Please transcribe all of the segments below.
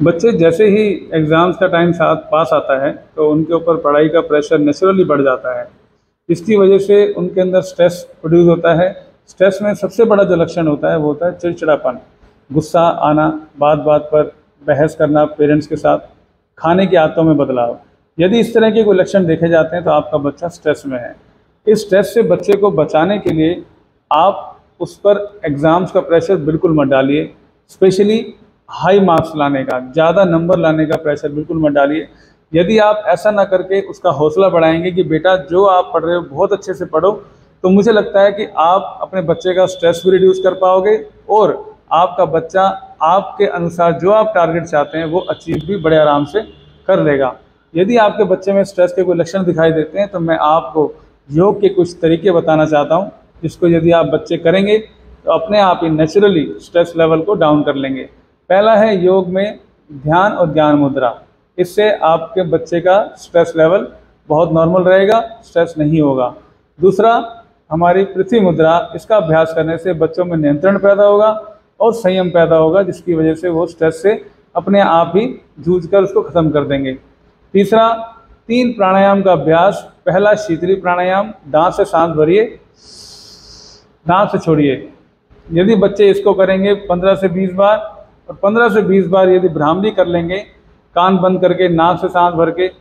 बच्चे जैसे ही एग्ज़ाम्स का टाइम साथ पास आता है तो उनके ऊपर पढ़ाई का प्रेशर नेचुरली बढ़ जाता है। इसकी वजह से उनके अंदर स्ट्रेस प्रोड्यूस होता है। स्ट्रेस में सबसे बड़ा जो लक्षण होता है वो होता है चिड़चिड़ापन, गुस्सा आना, बात बात पर बहस करना पेरेंट्स के साथ, खाने की आदतों में बदलाव। यदि इस तरह के कोई लक्षण देखे जाते हैं तो आपका बच्चा स्ट्रेस में है। इस स्ट्रेस से बच्चे को बचाने के लिए आप उस पर एग्ज़ाम्स का प्रेशर बिल्कुल मत डालिए। स्पेशली हाई मार्क्स लाने का, ज़्यादा नंबर लाने का प्रेशर बिल्कुल मत डालिए। यदि आप ऐसा ना करके उसका हौसला बढ़ाएंगे कि बेटा जो आप पढ़ रहे हो बहुत अच्छे से पढ़ो, तो मुझे लगता है कि आप अपने बच्चे का स्ट्रेस भी रिड्यूस कर पाओगे और आपका बच्चा आपके अनुसार जो आप टारगेट चाहते हैं वो अचीव भी बड़े आराम से कर लेगा। यदि आपके बच्चे में स्ट्रेस के कोई लक्षण दिखाई देते हैं तो मैं आपको योग के कुछ तरीके बताना चाहता हूँ, जिसको यदि आप बच्चे करेंगे तो अपने आप ही नेचुरली स्ट्रेस लेवल को डाउन कर लेंगे। पहला है योग में ध्यान और ज्ञान मुद्रा। इससे आपके बच्चे का स्ट्रेस लेवल बहुत नॉर्मल रहेगा, स्ट्रेस नहीं होगा। दूसरा हमारी पृथ्वी मुद्रा, इसका अभ्यास करने से बच्चों में नियंत्रण पैदा होगा और संयम पैदा होगा, जिसकी वजह से वो स्ट्रेस से अपने आप ही जूझकर उसको ख़त्म कर देंगे। तीसरा 3 प्राणायाम का अभ्यास। पहला शीतली प्राणायाम, दांत से सांस भरिए, दांत से छोड़िए। यदि बच्चे इसको करेंगे 15 से 20 बार और 15 से 20 बार यदि भ्रामरी कर लेंगे, कान बंद करके नाक से सांस भर के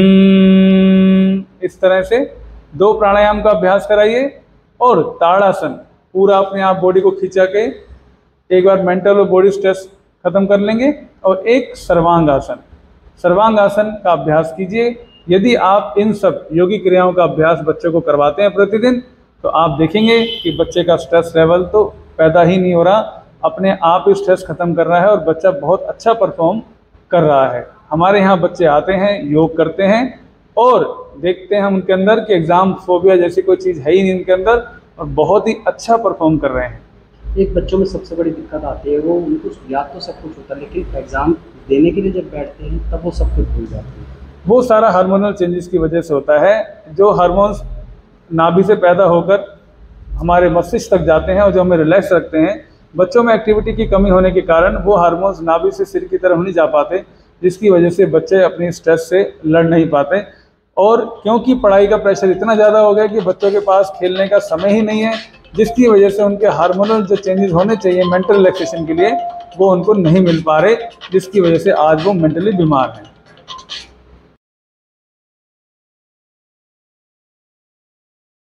इस तरह से 2 प्राणायाम का अभ्यास कराइए। और ताड़ासन, पूरा अपने आप बॉडी को खींचा के एक बार मेंटल और बॉडी स्ट्रेस खत्म कर लेंगे। और एक सर्वांगासन, सर्वांगासन का अभ्यास कीजिए। यदि आप इन सब योगी क्रियाओं का अभ्यास बच्चों को करवाते हैं प्रतिदिन, तो आप देखेंगे कि बच्चे का स्ट्रेस लेवल तो पैदा ही नहीं हो रहा, अपने आप ही स्ट्रेस खत्म कर रहा है और बच्चा बहुत अच्छा परफॉर्म कर रहा है। हमारे यहाँ बच्चे आते हैं, योग करते हैं और देखते हैं हम उनके अंदर कि एग्ज़ाम फोबिया जैसी कोई चीज़ है ही नहीं उनके अंदर, और बहुत ही अच्छा परफॉर्म कर रहे हैं। एक बच्चों में सबसे बड़ी दिक्कत आती है, वो उनको याद तो सब कुछ होता है लेकिन एग्ज़ाम देने के लिए जब बैठते हैं तब वो सब कुछ भूल जाते हैं। वो सारा हार्मोनल चेंजेस की वजह से होता है। जो हार्मोन्स नाभि से पैदा होकर हमारे मस्तिष्क तक जाते हैं और जो हमें रिलैक्स रखते हैं, बच्चों में एक्टिविटी की कमी होने के कारण वो हार्मोन्स नाभि से सिर की तरफ नहीं जा पाते, जिसकी वजह से बच्चे अपनी स्ट्रेस से लड़ नहीं पाते। और क्योंकि पढ़ाई का प्रेशर इतना ज़्यादा हो गया कि बच्चों के पास खेलने का समय ही नहीं है, जिसकी वजह से उनके हार्मोनल जो चेंजेस होने चाहिए मेंटल रिलैक्सेशन के लिए वो उनको नहीं मिल पा रहे, जिसकी वजह से आज वो मेंटली बीमार हैं।